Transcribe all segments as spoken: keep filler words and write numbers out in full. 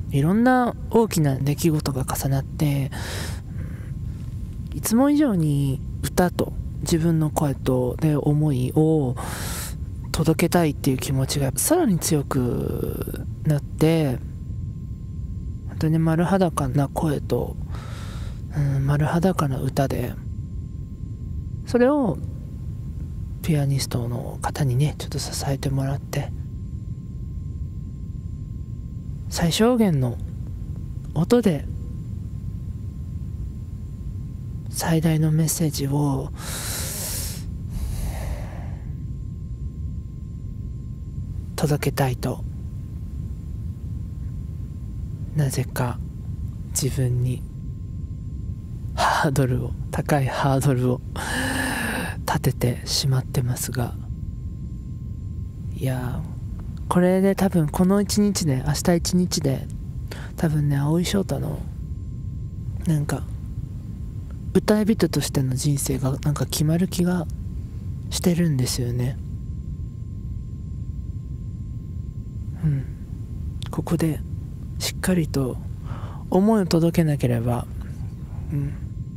いろんな大きな出来事が重なって、いつも以上に歌と自分の声とで思いを届けたいっていう気持ちがさらに強くなって、本当に丸裸な声と、うん、丸裸な歌で、それをピアニストの方にねちょっと支えてもらって、最小限の音で最大のメッセージを届けたいと、なぜか自分にハードルを高いハードルを立ててしまってますが、いやこれで多分この一日で明日一日で多分ね、蒼井翔太のなんか歌い人としての人生がなんか決まる気がしてるんですよね。うん、ここでしっかりと思いを届けなければ、うん、うん、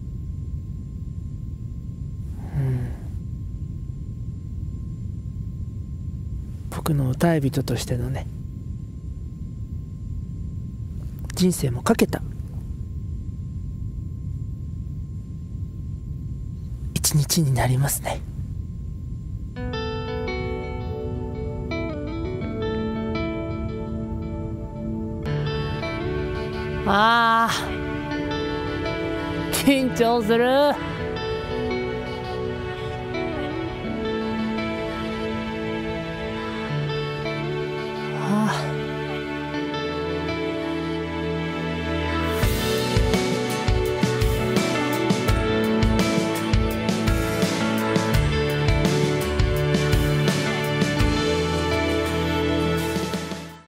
僕の歌い人としてのね人生もかけた一日になりますね。あー緊張する。